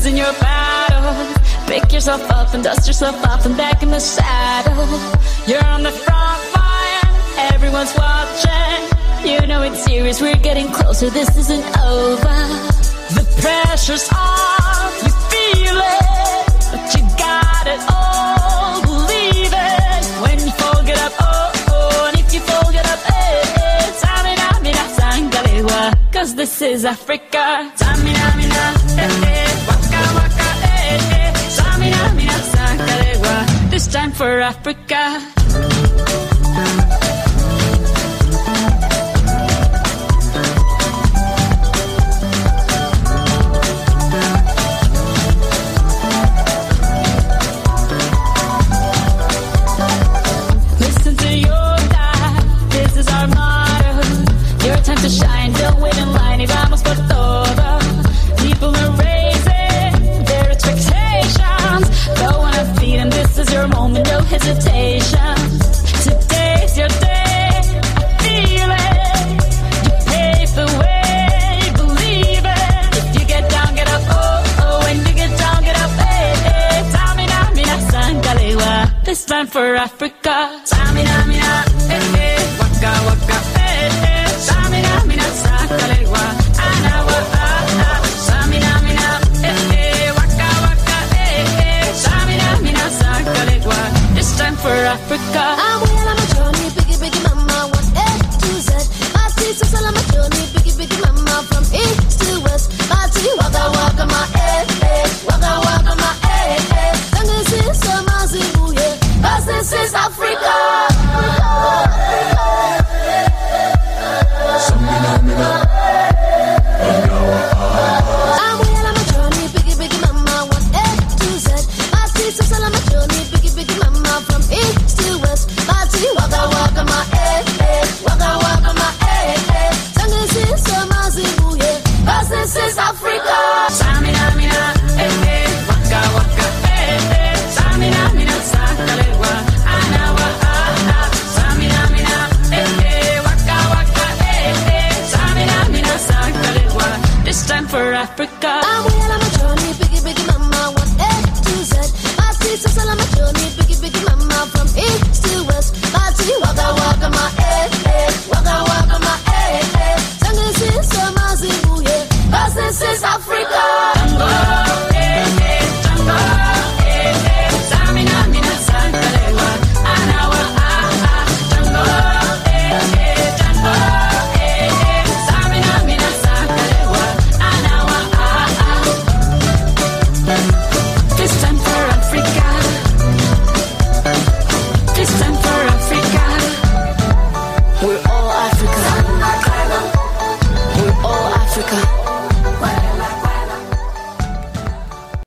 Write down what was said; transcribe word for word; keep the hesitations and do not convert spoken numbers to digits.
losing your battle. Pick yourself up and dust yourself off and back in the saddle. You're on the front line, everyone's watching. You know it's serious, we're getting closer, this isn't over. The pressure's on, you feel it, but you got it all, believe it. When you fall, get up, oh, oh, and if you fall, get up, eh, eh. Samina, mina, sangalewa, cause this is Africa. Samina, mina, eh, eh, waka, waka, eh, eh. Samina, mina, sangalewa, this time for Africa. To shine, don't wait in line, y vamos por todo. People are raising their expectations. Go on a feed and this is your moment, no hesitation. Today's your day, I feel it. You pave the way, believe it. If you get down, get up, oh, oh. When you get down, get up, eh, eh. Tamina, mina, sangalewa, this time for Africa.